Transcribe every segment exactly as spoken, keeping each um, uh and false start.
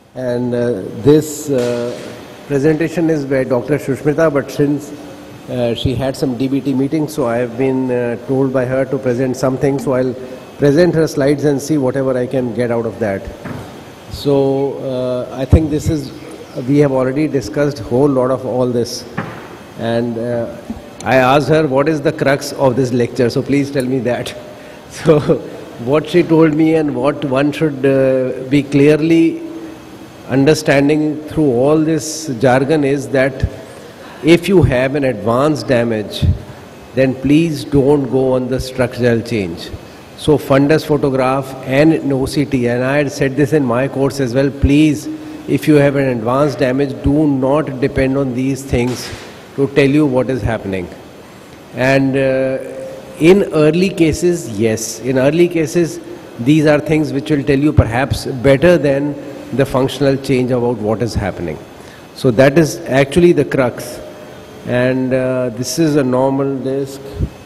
And uh, this uh, presentation is by Doctor Shushmita, but since uh, she had some D B T meeting, so I have been uh, told by her to present something, so I'll present her slides and see whatever I can get out of that. So uh, I think this is, we have already discussed a whole lot of all this, and uh, I asked her what is the crux of this lecture, so please tell me that. So what she told me and what one should uh, be clearly understanding through all this jargon is that if you have an advanced damage, then please don't go on the structural change. So fundus photograph and an O C T, and I had said this in my course as well, please, if you have an advanced damage, do not depend on these things to tell you what is happening. And uh, in early cases, yes, in early cases, these are things which will tell you perhaps better than the functional change about what is happening. So that is actually the crux. And uh, this is a normal disc.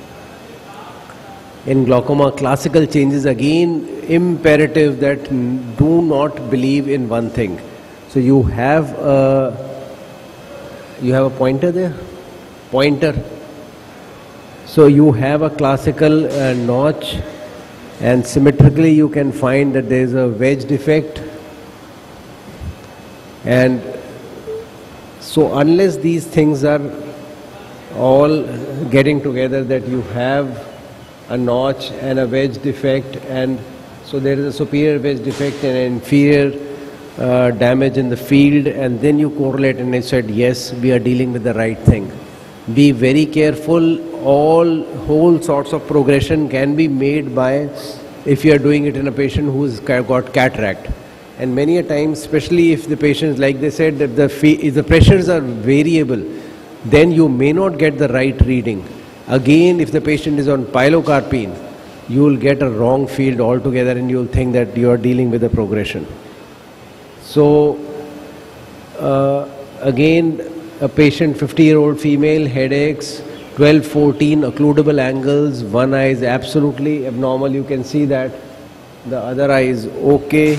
In glaucoma, classical changes, again imperative that do not believe in one thing. So you have a, you have a pointer there? Pointer. So you have a classical uh, notch, and symmetrically you can find that there is a wedge defect. And so unless these things are all getting together, that you have a notch and a wedge defect, and so there is a superior wedge defect and an inferior uh, damage in the field, and then you correlate and I said, yes, we are dealing with the right thing. Be very careful. All whole sorts of progression can be made by, if you are doing it in a patient who's got cataract. And many a times, especially if the patients, like they said, that the, if the pressures are variable, then you may not get the right reading. Again, if the patient is on pilocarpine, you will get a wrong field altogether and you will think that you are dealing with a progression. So, uh, again, a patient, fifty-year-old female, headaches, twelve, fourteen occludable angles, one eye is absolutely abnormal, you can see that, the other eye is okay,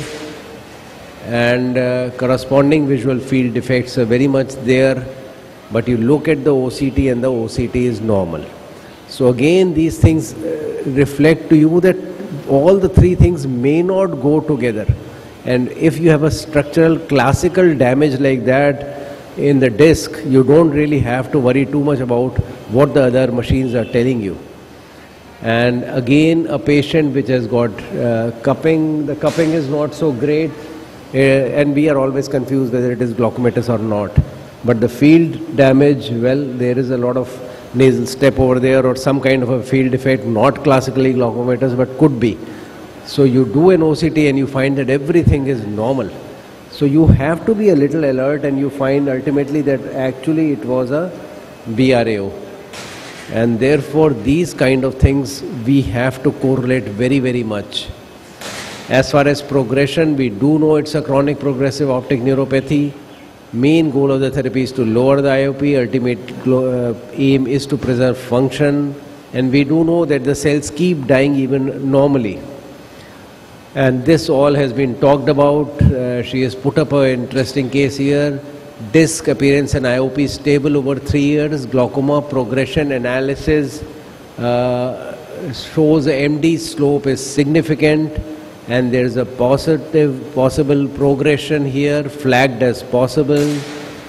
and uh, corresponding visual field defects are very much there, but you look at the O C T and the O C T is normal. So again, these things uh, reflect to you that all the three things may not go together. And if you have a structural classical damage like that in the disc, you don't really have to worry too much about what the other machines are telling you. And again, a patient which has got uh, cupping, the cupping is not so great, uh, and we are always confused whether it is glaucomatous or not. But the field damage, well, there is a lot of nasal step over there or some kind of a field defect, not classically glaucomatous, but could be. So you do an O C T and you find that everything is normal. So you have to be a little alert, and you find ultimately that actually it was a B R A O. And therefore these kind of things we have to correlate very, very much. As far as progression, we do know it's a chronic progressive optic neuropathy. Main goal of the therapy is to lower the I O P. Ultimate uh, aim is to preserve function. And we do know that the cells keep dying even normally. And this all has been talked about. Uh, she has put up an interesting case here. Disc appearance and I O P stable over three years. Glaucoma progression analysis uh, shows the M D slope is significant, and there is a positive possible progression here, flagged as possible.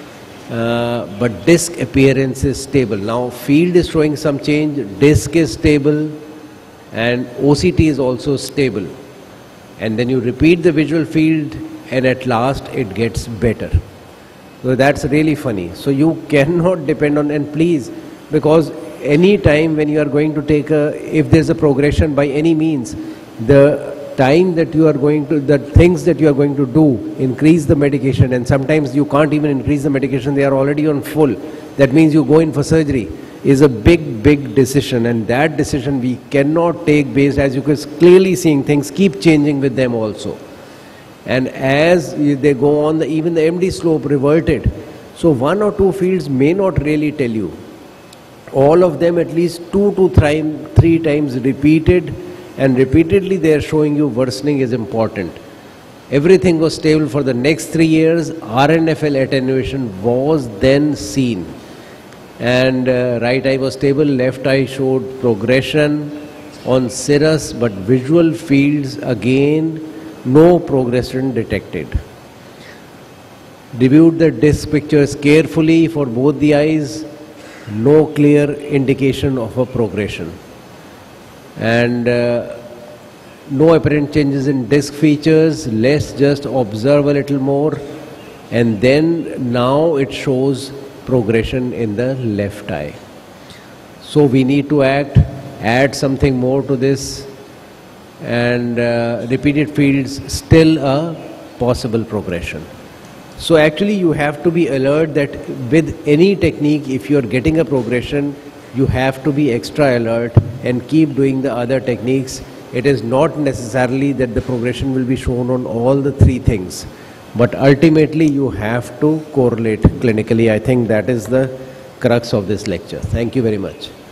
Uh, but disc appearance is stable. Now field is showing some change, disc is stable, and O C T is also stable. And then you repeat the visual field, and at last it gets better. So that's really funny. So you cannot depend on, and please, because any time when you are going to take a, if there's a progression by any means, the time that you are going to, the things that you are going to do, increase the medication, and sometimes you can't even increase the medication, they are already on full. That means you go in for surgery, is a big, big decision, and that decision we cannot take based, as you can clearly seeing things keep changing with them also. And as they go on, the, even the M D slope reverted. So one or two fields may not really tell you. All of them at least two to three, three times repeated, and repeatedly they are showing you worsening is important. Everything was stable for the next three years. R N F L attenuation was then seen. And uh, right eye was stable, left eye showed progression on cirrus, but visual fields again, no progression detected. Reviewed the disc pictures carefully for both the eyes, no clear indication of a progression. And uh, no apparent changes in disc features. Let's just observe a little more. And then now it shows progression in the left eye. So we need to act, add something more to this, and uh, repeated fields still a possible progression. So actually you have to be alert that with any technique, if you are getting a progression, you have to be extra alert and keep doing the other techniques. It is not necessarily that the progression will be shown on all the three things, but ultimately you have to correlate clinically. I think that is the crux of this lecture. Thank you very much.